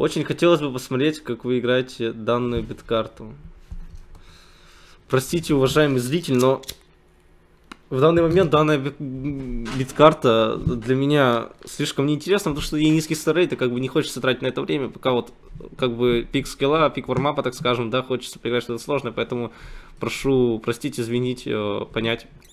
Очень хотелось бы посмотреть, как вы играете данную биткарту. Простите, уважаемый зритель, но в данный момент данная биткарта для меня слишком неинтересна, потому что ей низкий старрейт, и как бы не хочется тратить на это время, пока вот как бы пик скилла, пик вармапа, так скажем, да, хочется поиграть что-то сложное, поэтому прошу простить, извинить, понять.